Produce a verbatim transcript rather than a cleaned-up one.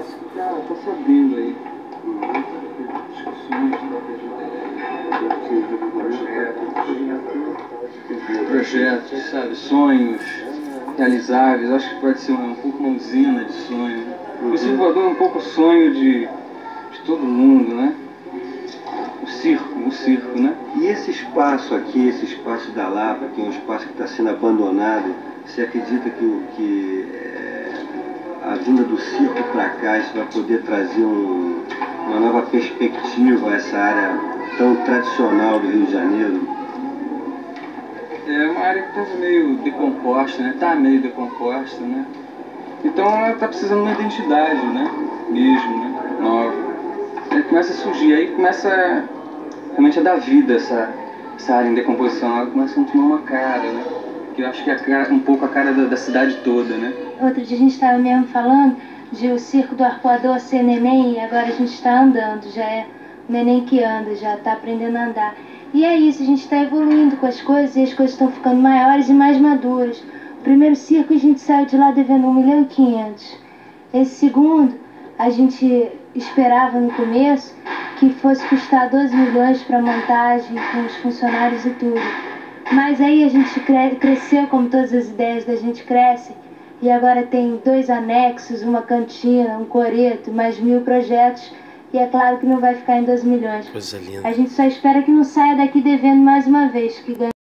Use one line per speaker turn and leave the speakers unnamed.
espaço que está tá se abrindo aí. Discussões, projetos, projetos, sabe, sonhos realizáveis. Acho que pode ser uma, um pouco uma usina de sonho. Né? O circo voador é um pouco o sonho de, de todo mundo, né? O circo, o circo, né?
E esse espaço aqui, esse espaço da Lapa, que é um espaço que está sendo abandonado, você acredita que, que é, a vinda do circo para cá, isso vai poder trazer um, uma nova perspectiva a essa área tão tradicional do Rio de Janeiro?
É uma área que está meio decomposta, né? Está meio decomposta, né? Então ela está precisando de uma identidade, né? Mesmo, né? Nova. Aí começa a surgir, aí começa realmente a dar vida essa, essa área em decomposição, ela começa a tomar uma cara, né? Que eu acho que é a cara, um pouco a cara da, da cidade toda, né?
Outro dia a gente estava mesmo falando de o circo do arpoador ser neném e agora a gente está andando, já é o neném que anda, já está aprendendo a andar. E é isso, a gente está evoluindo com as coisas e as coisas estão ficando maiores e mais maduras. O primeiro circo a gente saiu de lá devendo um milhão e quinhentos. Esse segundo, a gente esperava no começo que fosse custar doze milhões para montagem, com os funcionários e tudo. Mas aí a gente cre cresceu como todas as ideias da gente crescem. E agora tem dois anexos, uma cantina, um coreto, mais mil projetos. E é claro que não vai ficar em doze milhões.
Coisa linda.
A gente só espera que não saia daqui devendo mais uma vez, que ganhe